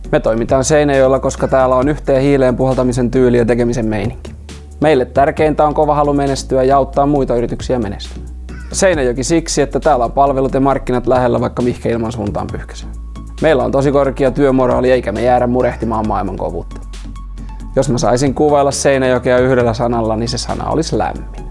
Me toimitaan Seinäjoella, koska täällä on yhteen hiileen puhaltamisen tyyli ja tekemisen meininki. Meille tärkeintä on kova halu menestyä ja auttaa muita yrityksiä menestymään. Seinäjoki siksi, että täällä on palvelut ja markkinat lähellä, vaikka mihinkä ilman suuntaan pyyhkäisee. Meillä on tosi korkea työmoraali eikä me jäädä murehtimaan maailman kovuutta. Jos mä saisin kuvailla Seinäjokea yhdellä sanalla, niin se sana olisi lämmin.